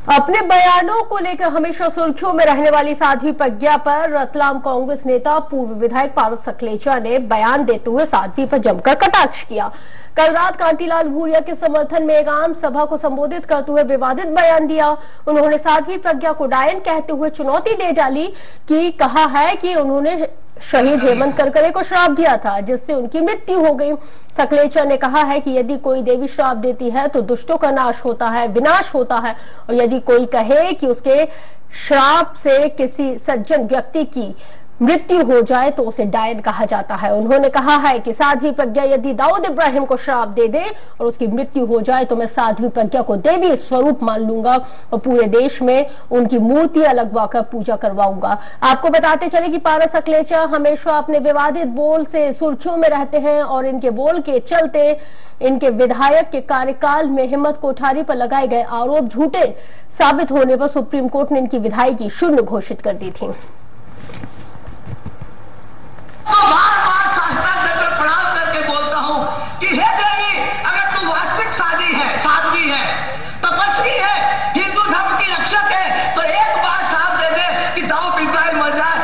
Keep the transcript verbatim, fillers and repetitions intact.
अपने बयानों को लेकर हमेशा सुर्खियों में रहने वाली साध्वी प्रज्ञा पर रतलाम कांग्रेस नेता पूर्व विधायक पारस सकलेचा ने बयान देते हुए साध्वी पर जमकर कटाक्ष किया। कल रात कांतिलाल भूरिया के समर्थन में एक आम सभा को संबोधित करते हुए विवादित बयान दिया। उन्होंने साध्वी प्रज्ञा को डायन कहते हुए चुनौती दे डाली कि कहा है कि उन्होंने शहीद हेमंत करकरे को श्राप दिया था जिससे उनकी मृत्यु हो गई। सकलेचा ने कहा है कि यदि कोई देवी श्राप देती है तो दुष्टों का नाश होता है, विनाश होता है, और यदि कोई कहे कि उसके श्राप से किसी सज्जन व्यक्ति की मृत्यु हो जाए तो उसे डायन कहा जाता है। उन्होंने कहा है कि साध्वी प्रज्ञा यदि दाऊद इब्राहिम को श्राप दे दे और उसकी मृत्यु हो जाए तो मैं साध्वी प्रज्ञा को देवी स्वरूप मान लूंगा और पूरे देश में उनकी मूर्तियां लगवाकर पूजा करवाऊंगा। आपको बताते चले कि पारस सकलेचा हमेशा अपने विवादित बोल से सुर्खियों में रहते हैं और इनके बोल के चलते इनके विधायक के कार्यकाल में हिम्मत कोठारी पर लगाए गए आरोप झूठे साबित होने पर सुप्रीम कोर्ट ने इनकी विधायकी शून्य घोषित कर दी थी। तो बार बार शास्त्र पर प्रणाम करके बोलता हूं कि हे देवी, अगर तू वास्तविक साधी है, साध्वी है, तपस्वी है, हिंदू धर्म की रक्षक है, तो एक बार साफ दे दे कि दाऊद इब्राहिम मर जाए